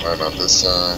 Right on this side.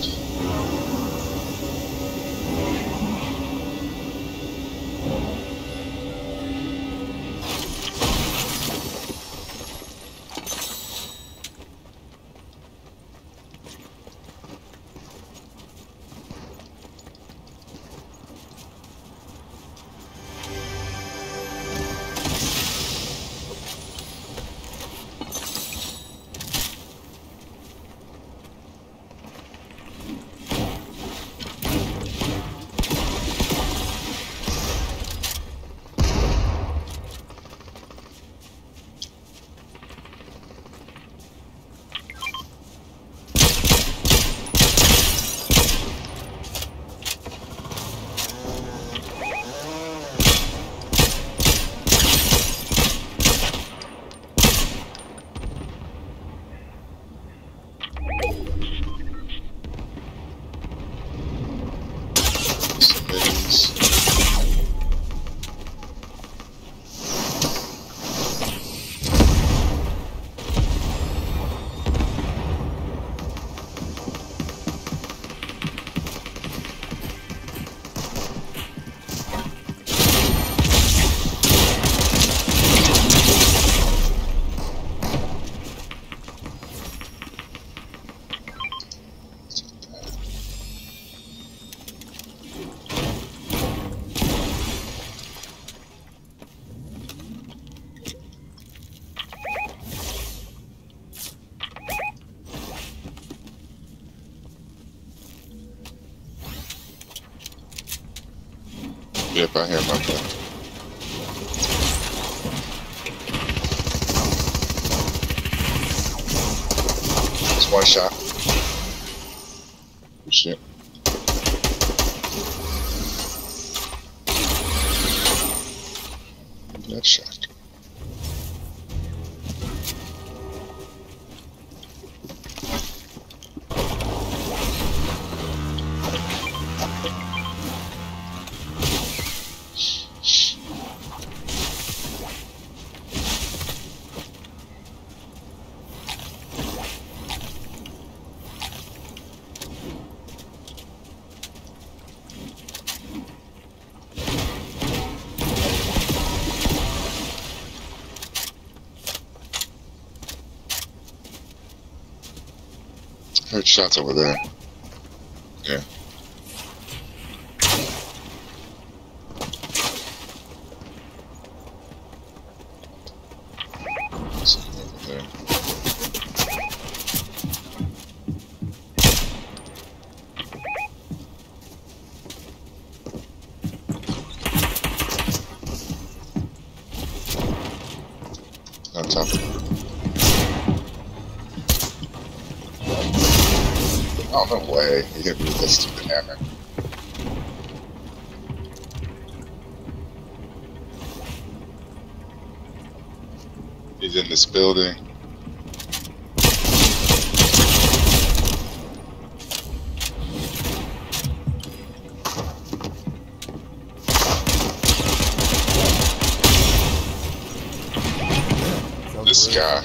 Yep, I hear my gun. Just one shot. Oh, shit. That shot. Heard shots over there. Yeah. Something over there. On top of it. Oh, no way. He hit me with that stupid hammer. He's in this building. This guy.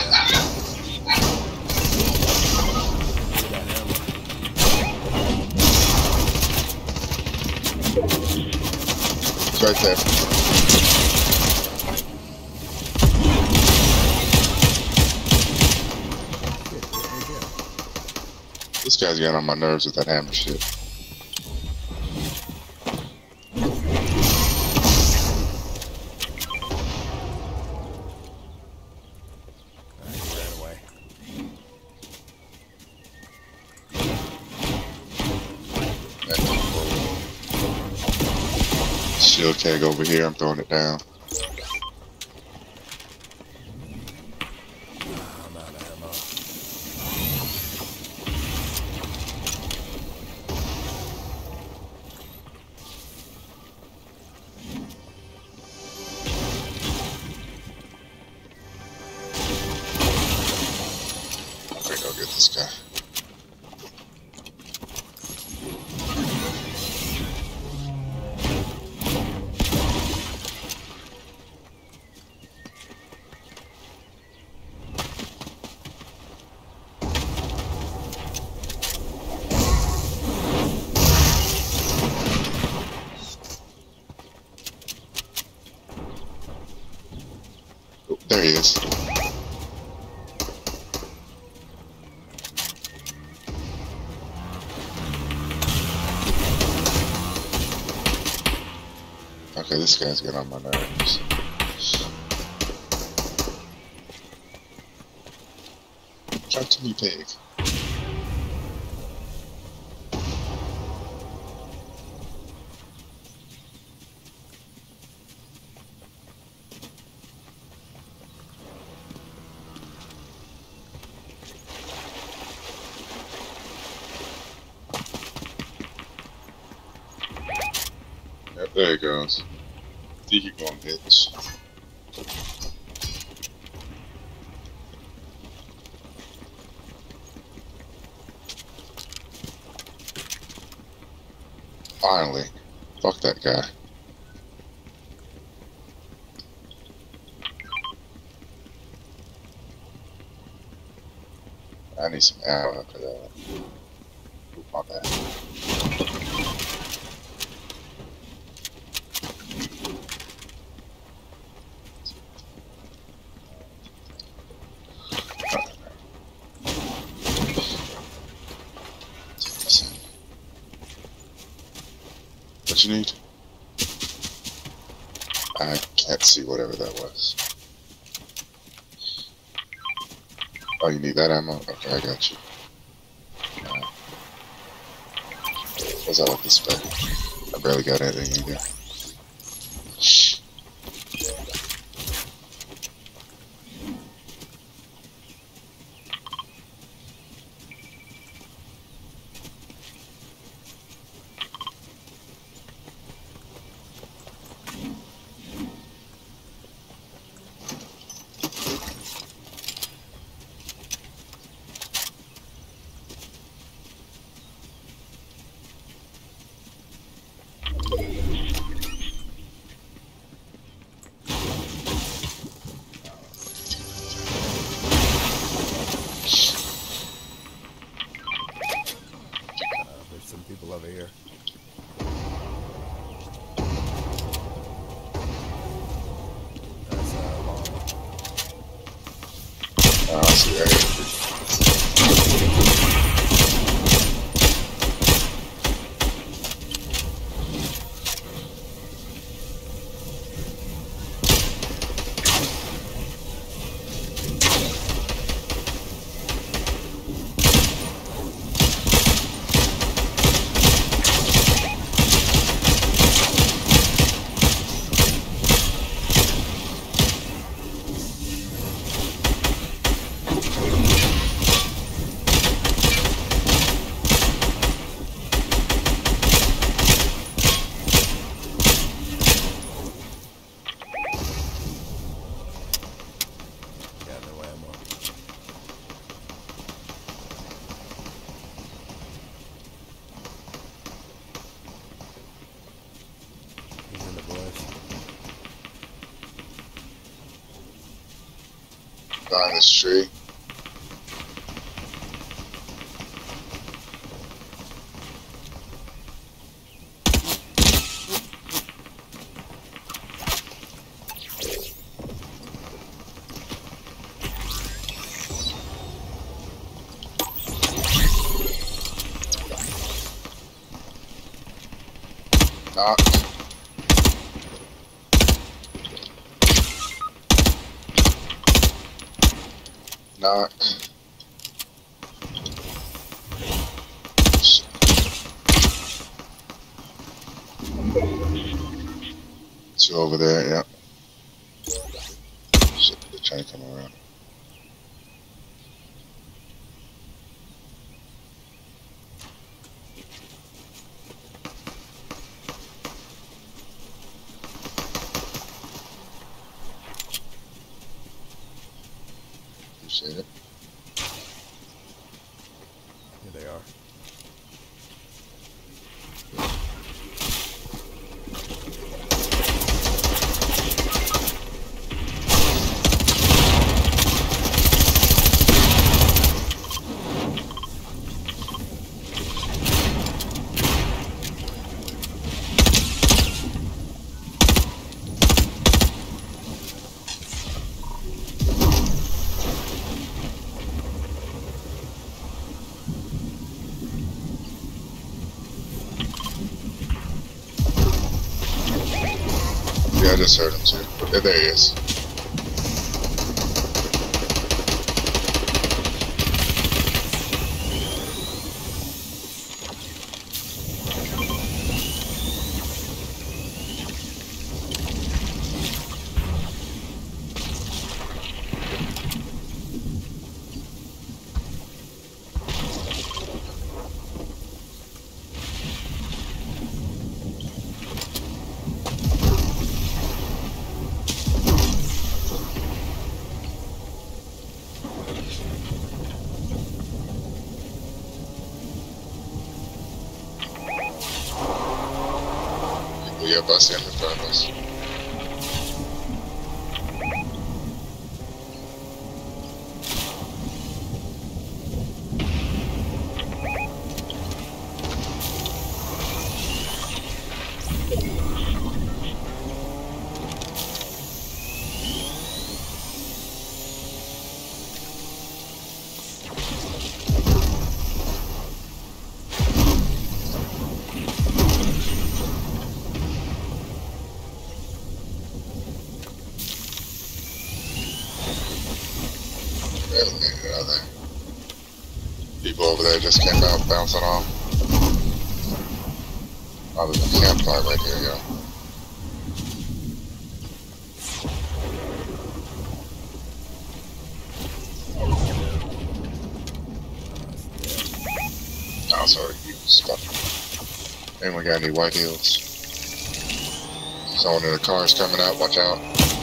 Right there. This guy's getting on my nerves with that hammer shit. Shield keg over here, I'm throwing it down. I'm out of ammo. I'm gonna go get this guy. Okay, this guy's getting on my nerves. Talk to me, pig. Yep, there it goes. Think you're going, bitch. Finally. Fuck that guy. I need some ammo after that. Oop, my bad. What you need? I can't see whatever that was. Oh, you need that ammo? Okay, I got you. What's up with this spec? I barely got anything either. There's some people over here. That's I see that. Behind this tree. Knocked. Knock. Two over there, yep. Shit, they're trying to come around. Appreciate it. Here they are. Yeah, I just heard him too. There he is. Yep, I see him in front of us. Barely made it out of there. People over there just came out bouncing off. Oh, there's a campfire right here, yo. Oh, sorry, you stuck. Anyone got any white heels? Someone in the car is coming out, watch out.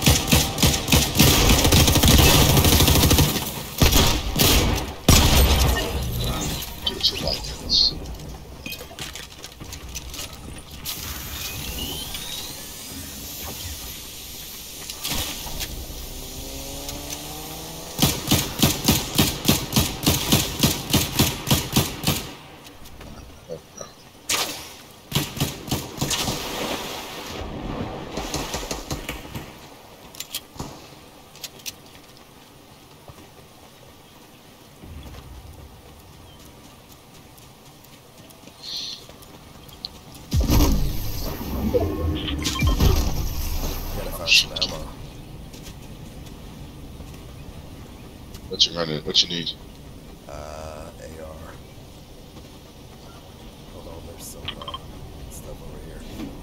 Do what you like, this. What you running? What you need? AR. Hold on, there's some stuff over here.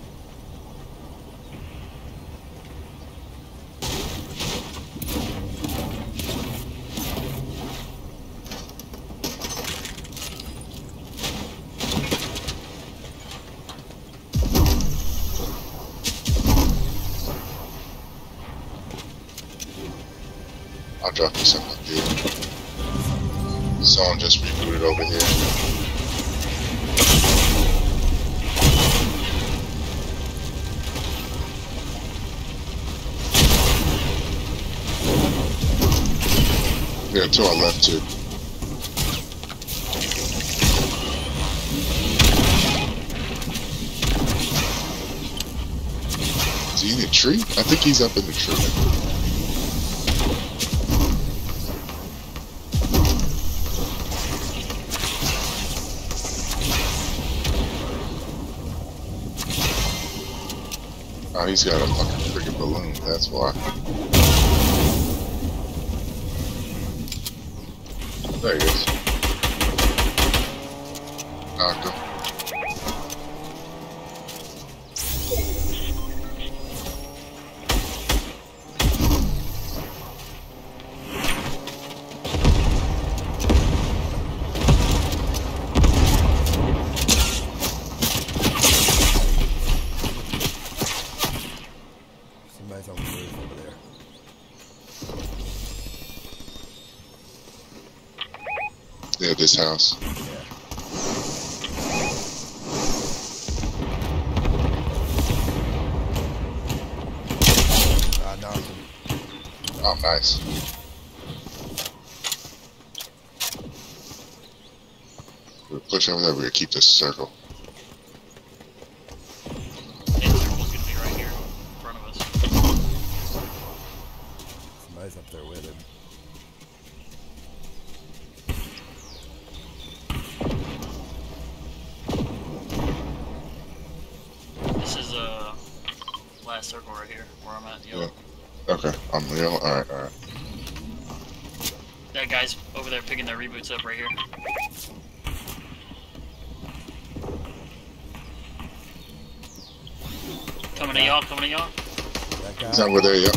I'll drop you something, dude. Someone just rebooted over here. Yeah, to our left too. Is he in the tree? I think he's up in the tree. Oh, he's got a fucking freaking balloon, that's why. There he is. Knocked him. Somebody's on the roof over there. Yeah, this house. Yeah. I knocked him. Oh, nice. We'll push over there, we're gonna keep this circle. Somebody's up there with him. This is last circle right here, where I'm at, yellow. Yeah. Okay, I'm yellow. Alright, alright. That guy's over there picking their reboots up right here. Coming at y'all, coming at y'all. That guy. He's over there, yep.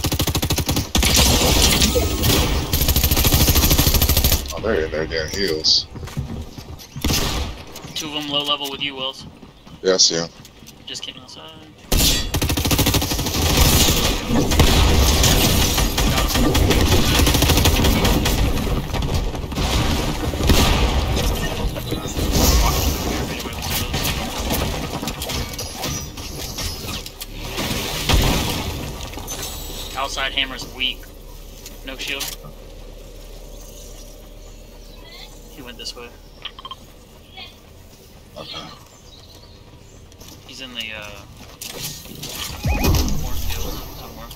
Oh, they're in there getting heals. 2 of them low level with you, Wills. Yeah, I see him. Just came outside. Got him. Outside hammer's weak. No shield. He went this way. Okay. He's in the cornfield somewhere.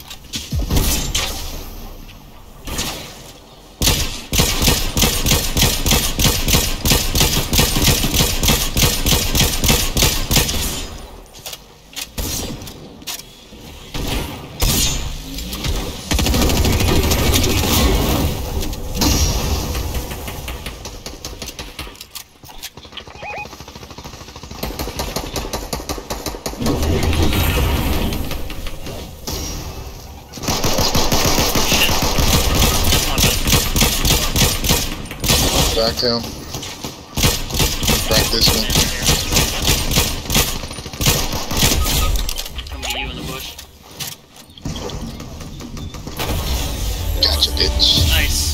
Back him. Back this one. Coming to you in the bush. Gotcha, bitch. Nice.